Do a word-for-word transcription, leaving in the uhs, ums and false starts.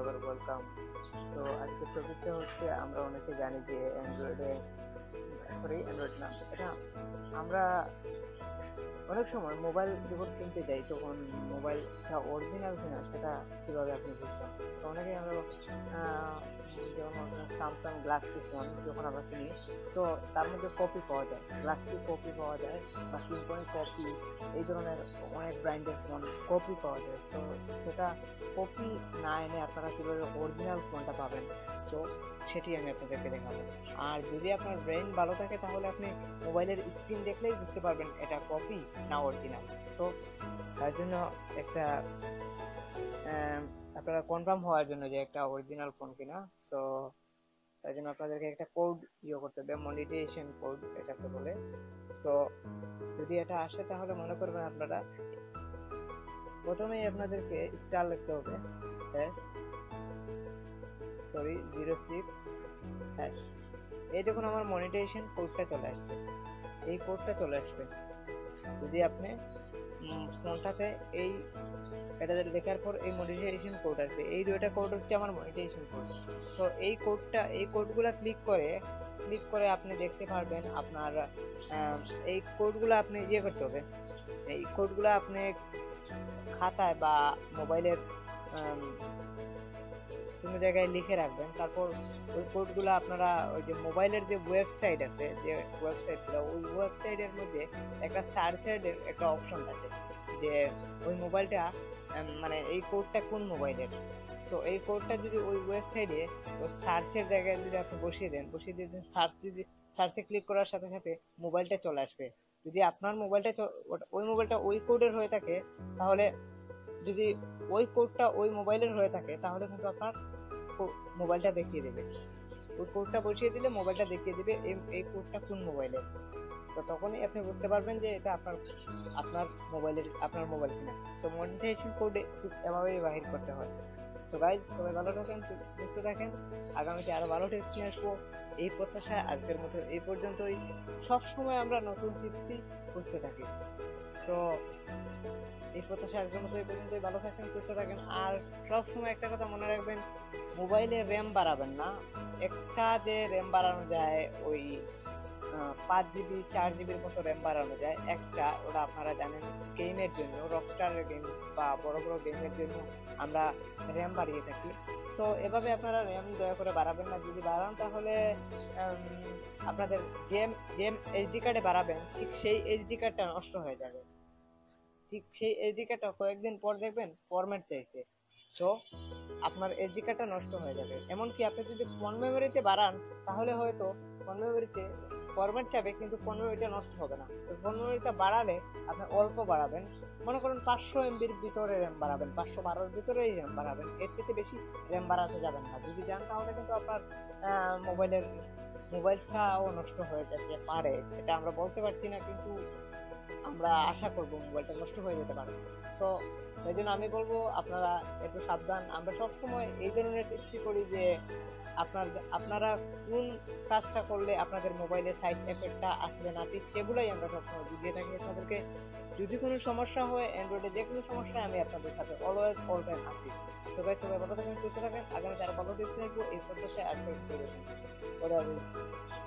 আবার welcome. So আজকের টপিকটা হচ্ছে আমরা অনেকে জানি যে অ্যান্ড্রয়েডে সরি অ্যান্ড্রয়েড না এটা আমরা অনেক সময় মোবাইল যখন কিনতে যাই তখন মোবাইলটা অরিজিনাল কিনা সেটা কিভাবে আপনি বুঝবেন? তো অনেকেই আমরা আহ, উম, যেমন স্যামসাং গ্যালাক্সি ফোন যখন আমরা কিনি, তো তার মধ্যে কপি পাওয়া যায়, গ্যালাক্সি কপি পাওয়া যায় বা সিম্ফনি কপি, এই ধরনের অনেক ব্র্যান্ডের ফোন কপি পাওয়া যায়। তো সেটা কপি না এনে আপনারা কিভাবে অরিজিনাল ফোনটা পাবেন, সো সেটি আমি আপনাদেরকে দেখাবো। আর যদি আপনার ব্রেন ভালো থাকে তাহলে আপনি মোবাইলের স্ক্রিন দেখলেই বুঝতে পারবেন এটা কপি না অরিজিনাল। সো তার জন্য একটা আম, আপনারা কনফার্ম হওয়ার জন্য যে একটা অরিজিনাল ফোন কিনা, সো তার জন্য আপনাদেরকে একটা কোড ইয়ে করতে হবে, মনিটাইজেশন কোড এটাকে বলে। সো যদি এটা আসে তাহলে মনে করবেন আপনারা প্রথমেই আপনাদেরকে স্টার লিখতে হবে, hash sorry zero six, hash. এই দেখুন আমার মনিটাইজেশন কোডটা চলে আসছে, এই কোডটা চলে আসবে। যদি আপনি উম, ফোনটাতে এই এটা লেখার পর এই মনিটাইজেশন কোড আসবে, এই দুইটা কোড হচ্ছে আমার মনিটাইজেশন কোড। তো এই কোডটা এই কোডগুলা ক্লিক করে ক্লিক করে আপনি দেখতে পারবেন আপনার আম, এই কোডগুলা আপনি ইয়ে করতে হবে। এই কোডগুলা আপনি খাতায় বা মোবাইলের কোনো জায়গায় লিখে রাখবেন। তারপর ওই কোডগুলো আপনারা ওই যে মোবাইলের যে ওয়েবসাইট আছে, যে ওয়েবসাইটগুলো, ওই ওয়েবসাইটের মধ্যে একটা সার্চের একটা অপশন থাকে যে ওই মোবাইলটা উম, মানে এই কোডটা কোন মোবাইলের। সো এই কোডটা যদি ওই ওয়েবসাইটে ওই সার্চের জায়গায় যদি আপনি বসিয়ে দেন, বসিয়ে দিয়ে সার্চ যদি সার্চে ক্লিক করার সাথে সাথে মোবাইলটা চলে আসবে। যদি আপনার মোবাইলটা চ- ওটা- ওই মোবাইলটা ওই কোডের হয়ে থাকে তাহলে, যদি ওই কোডটা ওই মোবাইলের হয়ে থাকে তাহলে কিন্তু আপনার মোবাইলটা দেখিয়ে দেবে। ওই কোডটা বসিয়ে দিলে মোবাইলটা দেখিয়ে দিবে এই এই কোডটা কোন মোবাইলের। তো তখনই আপনি বুঝতে পারবেন যে এটা আপনার আপনার মোবাইলের আপনার মোবাইল কিনা। তো মনিটাইজেশন কোড ঠিক এভাবেই বাহির করতে হয়। সো গাইজ, সবাই ভালো থাকেন, সুস্থ থাকেন। আগামীতে আরো ভালো টিপস নিয়ে আসবো। এই প্রত্যাশায় আজকের মতো এই পর্যন্তই। সব সময় আমরা নতুন টিপসই খুঁজতে থাকি। সো এই প্রত্যাশা আজকের মতো এই পর্যন্তই। ভালো থাকেন, সুস্থ থাকেন। আর সব সময় একটা কথা মনে রাখবেন, মোবাইলে র্যাম বাড়াবেন না। এক্সট্রা যে র্যাম বাড়ানো যায় ওই পাঁচ জিবি চার জিবির মতো র্যাম বাড়ানো যায় এক্সট্রা, ওটা আপনারা জানেন গেমের জন্য, রকস্টার গেম বা বড় বড় গেমের জন্য আমরা র্যাম বাড়িয়ে থাকি। তো এভাবে আপনারা র্যাম দয়া করে বাড়াবেন না। যদি বাড়ান তাহলে উম, আপনাদের গেম গেম এইচডি কার্ডে বাড়াবেন, ঠিক সেই এইচডি কার্ডটা নষ্ট হয়ে যাবে। ঠিক সেই এসডি কার্ডটা কয়েকদিন পর দেখবেন ফরম্যাট চাইছে। তো আপনার এসডি কার্ডটা নষ্ট হয়ে যাবে। এমনকি আপনি যদি ফোন মেমোরিতে বাড়ান তাহলে হয়তো ফোন মেমোরিতে ফরম্যাট চাবে কিন্তু ফোন মেমোরিটা নষ্ট হবে না। তো ফোন মেমোরিটা বাড়ালে আপনি অল্প বাড়াবেন, মনে করেন পাঁচশো এমবির ভিতরে র্যাম বাড়াবেন, পাঁচশো বারোর ভিতরেই র্যাম বাড়াবেন, এর থেকে বেশি র্যাম বাড়াতে যাবেন না। যদি যান তাহলে কিন্তু আপনার আহ, মোবাইলের মোবাইলটাও নষ্ট হয়ে যেতে পারে, সেটা আমরা বলতে পারছি না, কিন্তু আমরা আশা করব মোবাইলটা নষ্ট হয়ে যেতে পারে। সো সেই জন্য আমি বলবো আপনারা একটু সাবধান। আমরা সব সময় এই ধরনের টিপসই করি যে আপনার আপনারা কোন কাজটা করলে আপনাদের মোবাইলে সাইড এফেক্টটা আসবে না, ঠিক সেগুলোই আমরা সবসময় বুঝিয়ে থাকি আপনাদেরকে। যদি কোনো সমস্যা হয় অ্যান্ড্রয়েডে, যে কোনো সমস্যায় আমি আপনাদের সাথে অলওয়েজ অল টাইম আছি। সবাই সবাই ভালো থাকেন, সুস্থ থাকেন। আগামীতে আরো ভালো টিপস নিয়ে আসবো। এই প্রত্যাশায় আজকের ভিডিও দেখুন।